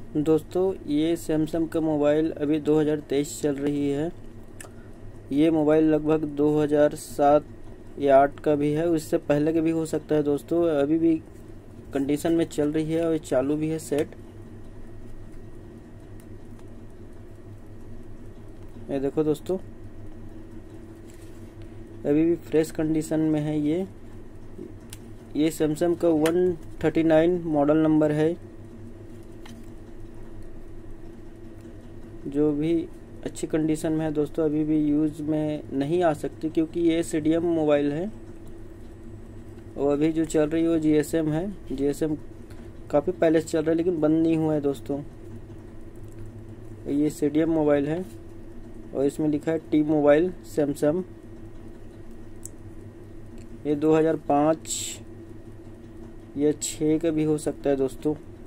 दोस्तों ये सैमसंग का मोबाइल अभी 2023 चल रही है। ये मोबाइल लगभग 2007 या 8 का भी है, उससे पहले का भी हो सकता है। दोस्तों अभी भी कंडीशन में चल रही है और चालू भी है सेट। ये देखो दोस्तों, अभी भी फ्रेश कंडीशन में है। ये सैमसंग का 139 मॉडल नंबर है, जो भी अच्छी कंडीशन में है। दोस्तों अभी भी यूज़ में नहीं आ सकती क्योंकि ये CDM मोबाइल है और अभी जो चल रही है वो GSM है। GSM काफ़ी पहले से चल रहा है लेकिन बंद नहीं हुआ है। दोस्तों ये CDM मोबाइल है और इसमें लिखा है T मोबाइल सैमसंग। ये 2005 या 6 का भी हो सकता है दोस्तों।